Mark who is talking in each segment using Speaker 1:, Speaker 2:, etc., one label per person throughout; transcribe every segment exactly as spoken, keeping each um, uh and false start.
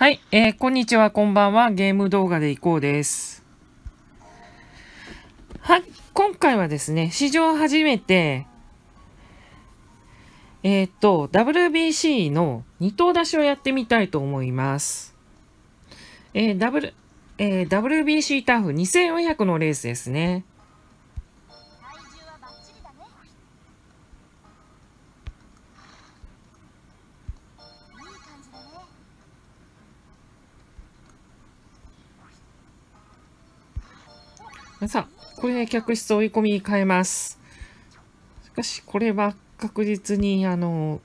Speaker 1: はい、えー、こんにちは、こんばんは。ゲーム動画でいこうです。はい、今回はですね、史上初めて、えっと、ダブリュービーシー のに頭出しをやってみたいと思います。えー、ダブル、えー、ダブリュービーシー ターフにせんよんひゃくのレースですね。さあ、これで客室追い込みに変えます。しかし、これは確実に、あの、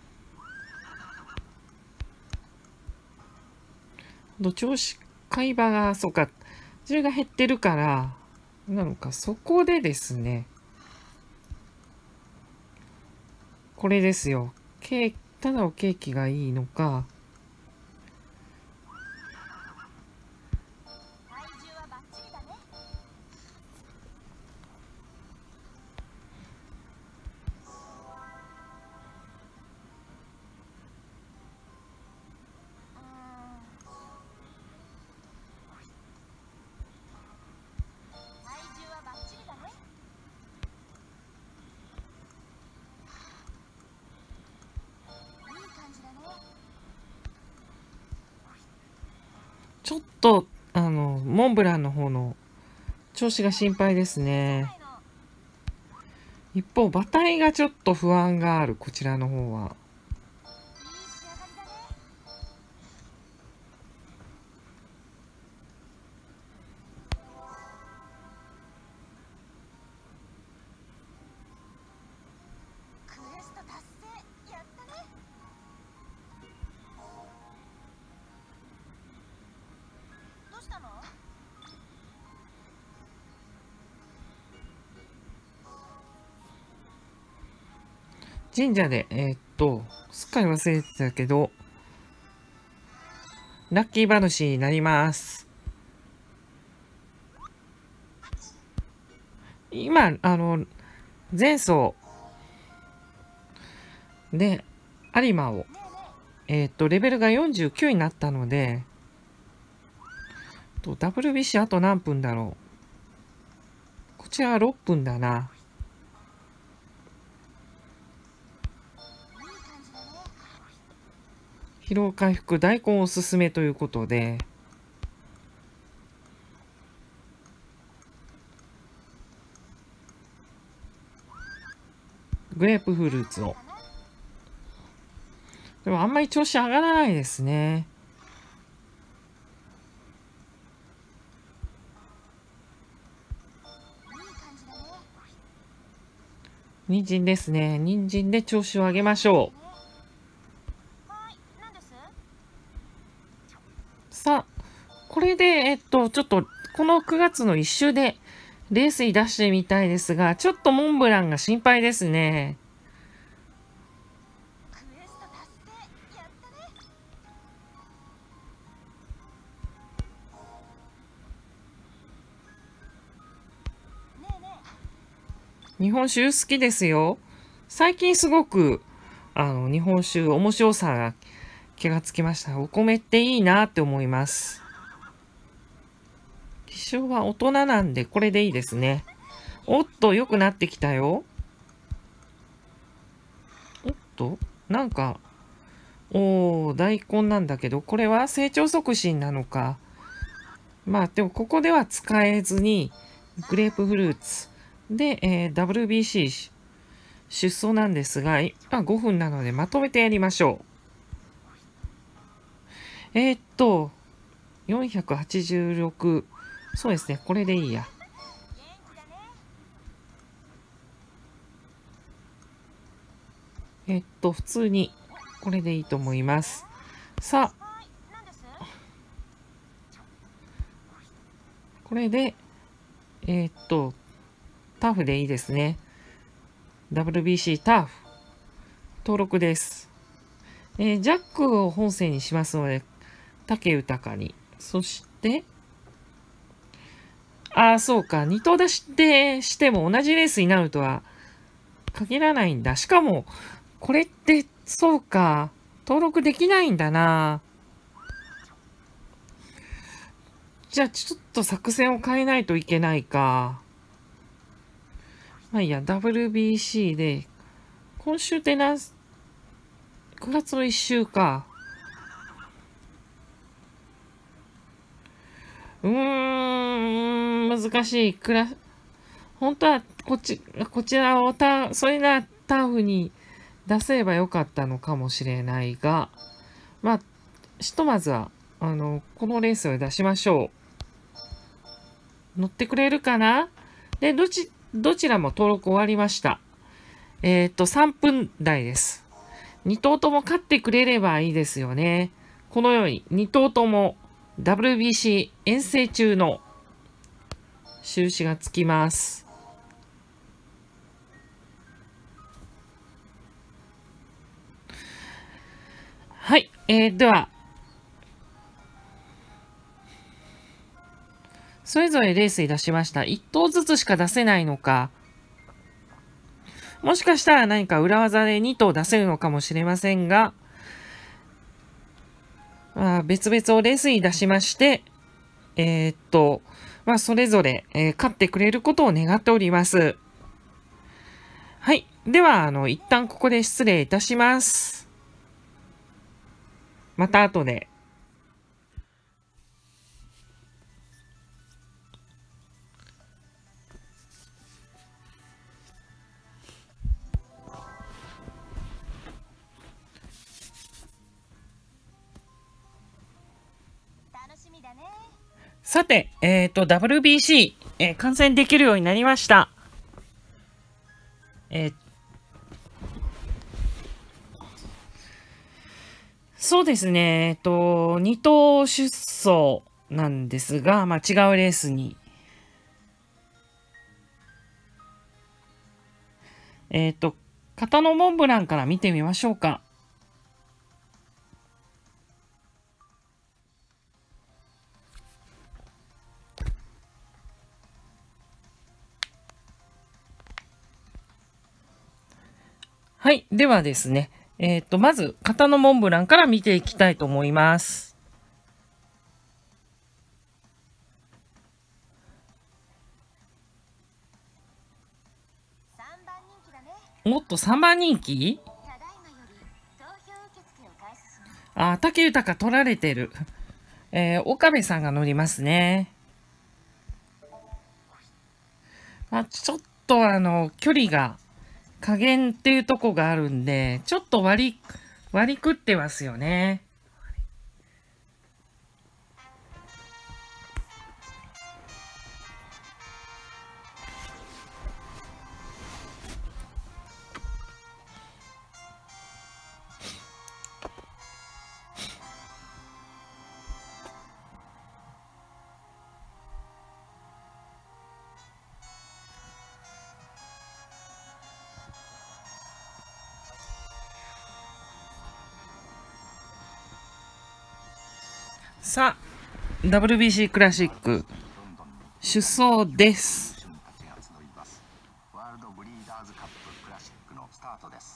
Speaker 1: 調子、会話が、そうか、それが減ってるから、なのか、そこでですね、これですよ。ケーキ、ただのケーキがいいのか、ちょっと、あの、モンブランの方の調子が心配ですね。一方、馬体がちょっと不安がある、こちらの方は。神社で、えー、っと、すっかり忘れてたけど、ラッキー馬主になります。今、あの、前走で、有馬を、えー、っと、レベルがよんじゅうきゅうになったので、と ダブリュービーシー あと何分だろう。こちらはろっぷんだな。疲労回復、大根おすすめということで、グレープフルーツを。でもあんまり調子上がらないですね。人参ですね。人参で調子を上げましょう。さあ、これで、えっと、ちょっと、このくがつの一周で、レースに出してみたいですが、ちょっとモンブランが心配ですね。日本酒好きですよ。最近すごく、あの、日本酒面白さが気がつきました。お米っていいなって思います。気象は大人なんで、これでいいですね。おっと、良くなってきたよ。おっと、なんか、おー、大根なんだけど、これは成長促進なのか。まあ、でもここでは使えずに、グレープフルーツ。で、えー、ダブリュービーシー 出走なんですが、今ごふんなのでまとめてやりましょう。えー、っと、よんひゃくはちじゅうろく。そうですね、これでいいや。えっと、普通に、これでいいと思います。さあ、これで、えー、っと、ターフでいいですね。ダブリュービーシー ターフ。登録です。えー、ジャックを本線にしますので、竹豊に。そして、ああ、そうか。二頭出しでしても同じレースになるとは限らないんだ。しかも、これって、そうか。登録できないんだな。 じゃあちょっと作戦を変えないといけないか。まあいいや、ダブリュービーシー で、今週って何、くがつのいっ週か。うーん、難しい。くら、本当はこっち、こちらをた、それなタフに出せればよかったのかもしれないが、まあ、ひとまずは、あの、このレースを出しましょう。乗ってくれるかな？で、どち、どちらも登録終わりました。えっと、さんぷん台です。に頭とも勝ってくれればいいですよね。このようにに頭とも ダブリュービーシー 遠征中の印がつきます。はい、えー、では、それぞれレースに出しました。いち頭ずつしか出せないのか、もしかしたら何か裏技でに頭出せるのかもしれませんが、まあ、別々をレースに出しまして、えー、っと、まあ、それぞれ、えー、勝ってくれることを願っております。はい。では、あの、一旦ここで失礼いたします。また後で。さて、えっと、ダブリュービーシー、えー、観戦できるようになりました。えー、そうですね、えっと、に頭出走なんですが、まあ、違うレースに。えっと、片野モンブランから見てみましょうか。はい。ではですね、えっと、まず、片野モンブランから見ていきたいと思います。おっと、さんばん人気？あ、武豊取られてる。えー、岡部さんが乗りますね。あ、ちょっとあの、距離が加減っていうとこがあるんで、ちょっと割り、割り食ってますよね。さあ、ダブリュービーシー クラシック出走です。
Speaker 2: ワールドブリーダーズカップクラシックのスタートです。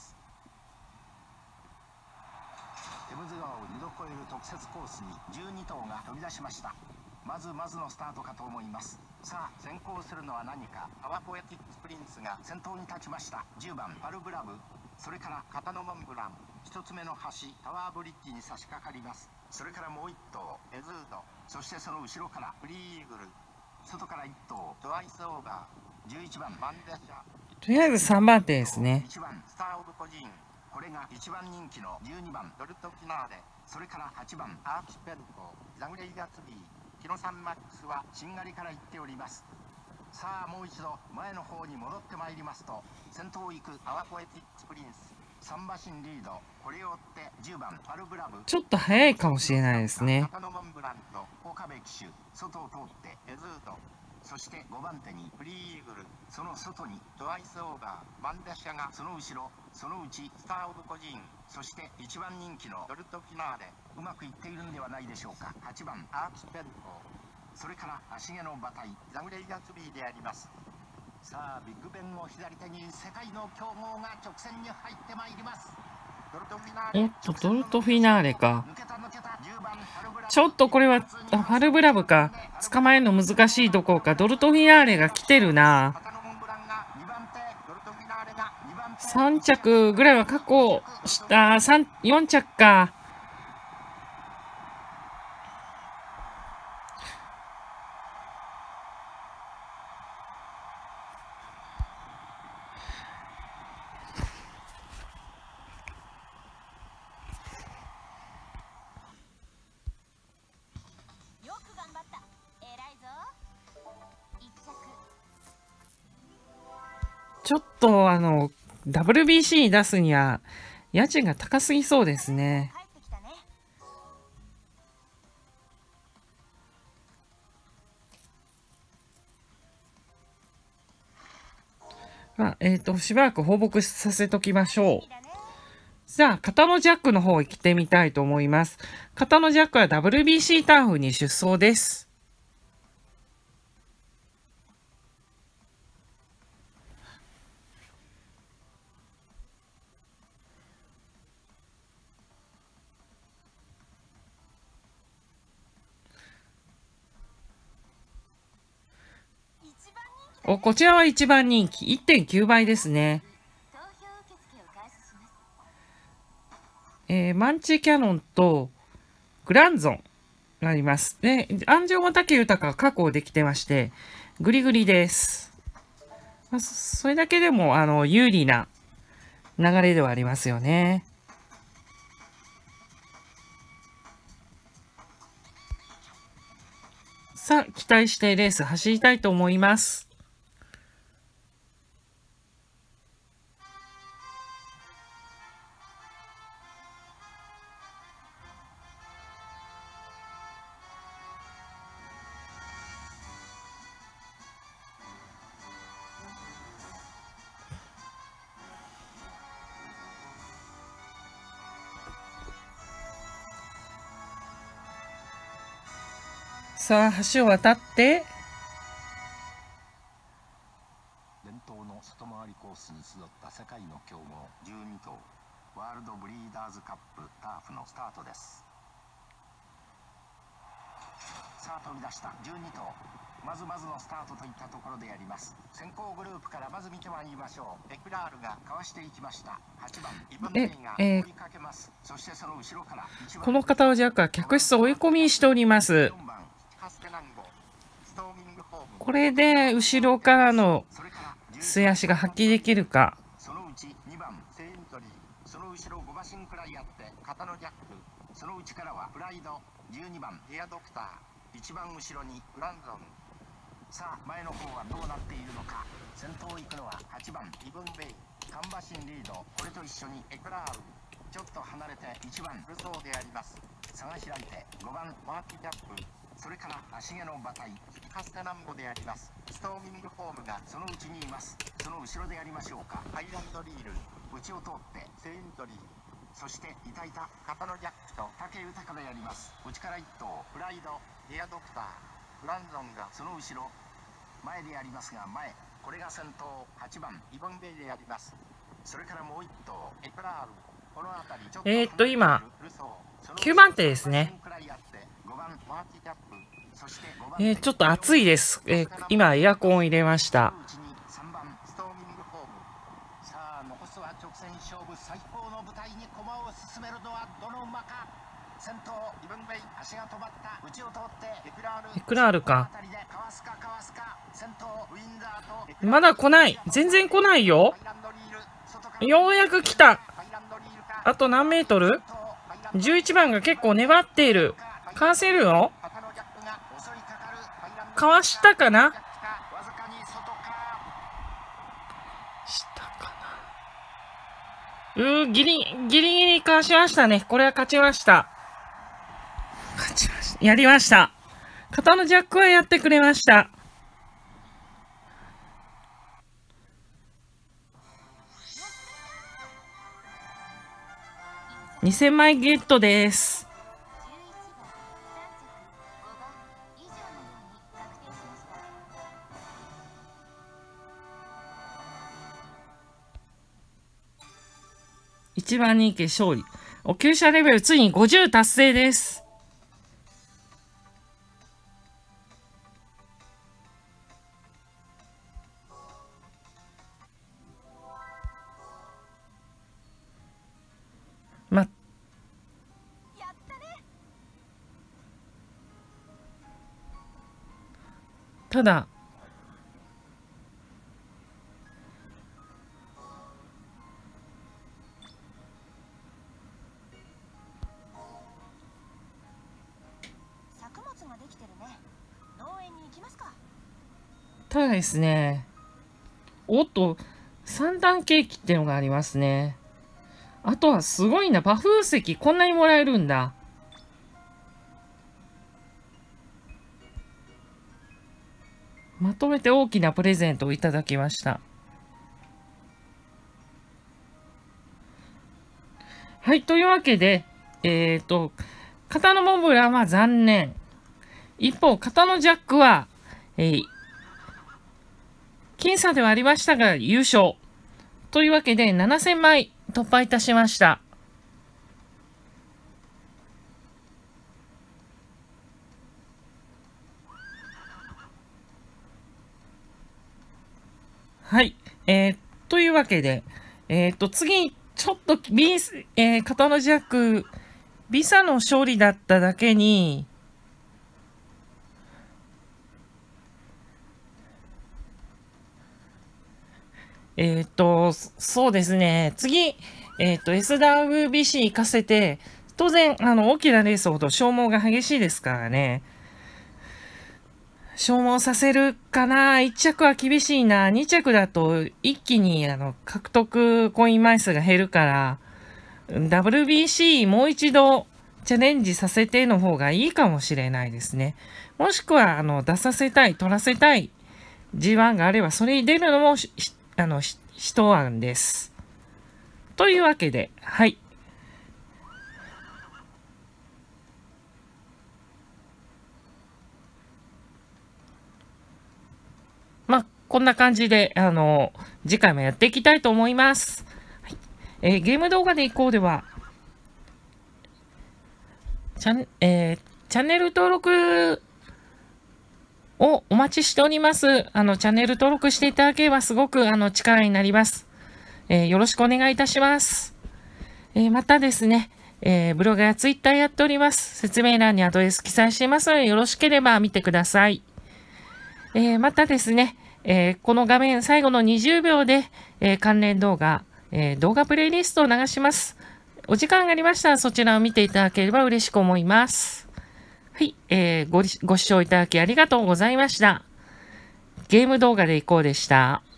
Speaker 2: テムズ川をにど越える特設コースにじゅうに頭が飛び出しました。まずまずのスタートかと思います。さあ先行するのは何か。パワーポエティックスプリンスが先頭に立ちました。じゅうばんパルブラブ、それから片野モンブラン、ひとつめの橋タワーブリッジに差し掛かります。それからもういち頭エズード、そしてその後ろからフリーイーグル、外からいち頭トワイスオーバー、じゅういちばんバンデシャ、
Speaker 1: とりあえずさんばん手ですね。
Speaker 2: いちばんスターオブコジーン、これがいちばん人気のじゅうにばんドルトフィナーレ、それからはちばんアーチペルコ、ザグレイガツビー、キノサンマックスはしんがりから行っております。さあもう一度前の方に戻ってまいりますと、先頭を行くパワーポエティックスプリンスさん馬身リード、これを追ってじゅうばんパルブラブ、
Speaker 1: ちょっと早いかもしれないですね。
Speaker 2: 片野モンブランと岡部騎手、外を通ってエズード、そしてごばん手にフリーイーグル、その外にトワイスオーバー、バンデシャがその後ろ、そのうちスターオブコジーン、そしていちばん人気のドルトフィナーレ、うまくいっているんではないでしょうか。はちばんアーチペルコ、それから足毛の馬体ザグレイガツビーであります。さあビッグベンを左手に世界の強豪が直線に入ってまいります。
Speaker 1: おっと、ドルトフィナーレか。ちょっとこれは、ファルブラブか。 捕まえるの難しいどころか、ドルトフィナーレが来てるな。さん着ぐらいは確保した。よん着か。ちょっとあの ダブリュービーシー に出すには家賃が高すぎそうですね。まあ、えっと、しばらく放牧させときましょう。じゃあ、片野ジャックの方行ってみたいと思います。片野ジャックは ダブリュービーシー ターフに出走です。お、こちらは一番人気。いってんきゅうばいですね。えー、マンチキャノンとグランゾンがあります。で、安城又豊が確保できてまして、グリグリです。まあ、それだけでも、あの、有利な流れではありますよね。さあ、期待してレース走りたいと思います。さあ、橋を渡って、
Speaker 2: 伝統の外回りコースに集った世界の強豪じゅうに頭ワールドブリーダーズカップターフのスタートです。さあ飛び出したじゅうに頭、まずまずのスタートといったところであります。先行グループからまず見てまいりましょう。エクラールがかわしていきました。はちばんイブンベイが追いかけます。そしてその後ろから
Speaker 1: この片尾ジャックは客室追い込みしております。これで後ろからの末足が発揮できるか。
Speaker 2: そのうちにばんセイントリー、その後ろご馬身くらいあって片野ジャック、その内からはプライド、じゅうにばんヘアドクター、一番後ろにブランゾン。さあ前の方はどうなっているのか。先頭を行くのははちばんイブンベイ、カンバシンリード、これと一緒にエクラール、ちょっと離れていちばんルソーであります。差が開いてごばんマーティキャップ、それから足毛の馬体カステナンボであります。ストーミングホームがそのうちにいます。その後ろでありましょうか。ハイランドリール、内を通ってセイントリー、そしていたいた片野ジャックと武豊であります。内からいっ頭プライド、ヘアドクター、ブランゾンがその後ろ前でありますが、前これが先頭はちばんイボンベイであります。それからもういっ頭エプラール、この辺りちょっと
Speaker 1: えー、っと今きゅうばん手ですね。えー、ちょっと暑いです。えー、今エアコンを入れました。
Speaker 2: さあ残すは直線勝負、最高の舞台に駒を進めるのはどの馬か。先頭イブンベイ、足が止まった、内を通ってエクラール、
Speaker 1: エクラールか。
Speaker 2: かわすかかわすか。先頭ウィンザーと
Speaker 1: まだ来ない、全然来ないよ。ようやく来た。あと何メートル。じゅういちばんが結構粘っている。かわせるの、かわしたかな、したかな。うー、ギリギリギリかわしましたね。これは勝ちました。勝ちました。やりました。片野ジャックはやってくれました。にせんまいゲットです。いちばん人気勝利。お厩舎レベルついにごじゅう達成です。 ま、ただ、
Speaker 3: 作物ができてるね。農園に行きますか。
Speaker 1: ただですね、おっと、三段ケーキっていうのがありますね。あとはすごいな、馬風石こんなにもらえるんだ。まとめて大きなプレゼントをいただきました。はい、というわけで、えっと、型のモンブランは残念。一方、型のジャックは、えー、僅差ではありましたが優勝。というわけでななせんまい突破いたしました。はい。えー、というわけで、えっと、次、ちょっと、ビー、えー、型のジャック、ビサの勝利だっただけに、えっと、そうですね。次、えっと、エスダブリュービーシー 行かせて、当然、あの、大きなレースほど消耗が激しいですからね。消耗させるかな。いっ着は厳しいな。に着だと一気にあの獲得コイン枚数が減るから、ダブリュービーシー もう一度チャレンジさせての方がいいかもしれないですね。もしくは、あの、出させたい、取らせたい ジーワン があれば、それに出るのも、あの、一案です。というわけで、はい。まあ、こんな感じで、あの、次回もやっていきたいと思います。はい、えー、ゲーム動画でいこうでは、チャン、えー、チャンネル登録をお待ちしております。あの、チャンネル登録していただければすごく、あの、力になります。えー、よろしくお願いいたします。えー、またですね、えー、ブログやツイッターやっております。説明欄にアドレス記載していますので、よろしければ見てください。えー、またですね、えー、この画面最後のにじゅうびょうで、えー、関連動画、えー、動画プレイリストを流します。お時間がありましたらそちらを見ていただければ嬉しく思います。はい、えー、ご、ご視聴いただきありがとうございました。ゲーム動画でいこうでした。